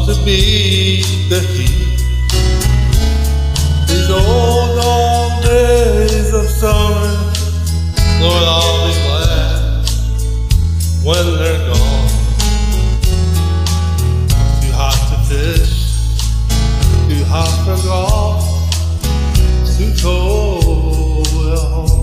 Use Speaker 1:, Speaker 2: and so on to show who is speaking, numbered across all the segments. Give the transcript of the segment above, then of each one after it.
Speaker 1: to beat the heat. These old dog days of summer, Lord, I'll be glad when they're gone. Too hot to fish, too hot for golf, too cold at home.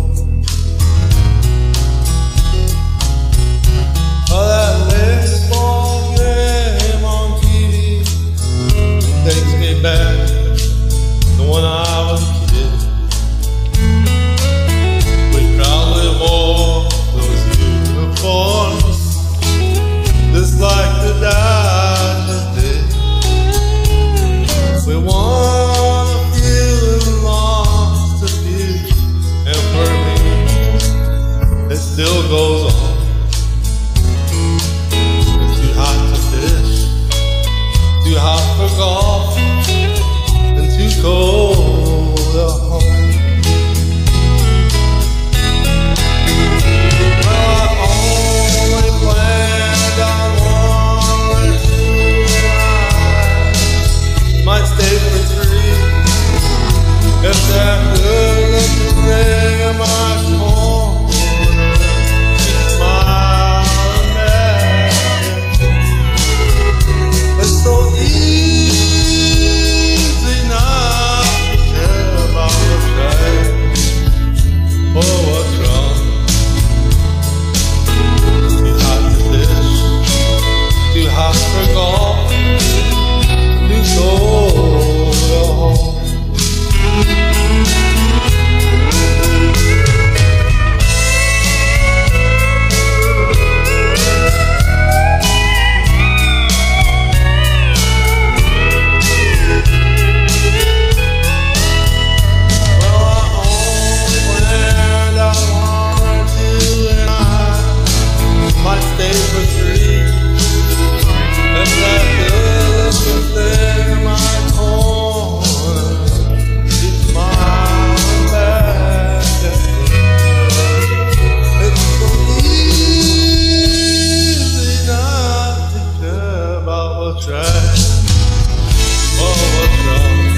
Speaker 1: Oh, that baseball game on TV takes me back to when I was a kid. We proudly wore those uniforms just like the Dodgers did. We won a few and lost a few, and for me it still goes on. Too hot for golf and too cold at home. Well, I only planned on 1 or 2 nights. Might stay for 3 if that good looking thing in my corner keeps smiling back. It's so easy not to care about what's right or what's wrong. Too hot to fish, too hot for golf, too cold at home. Might stay for 3 if that good thing in my corner keeps smiling back at me. It's so easy not to care about what's right or what's wrong.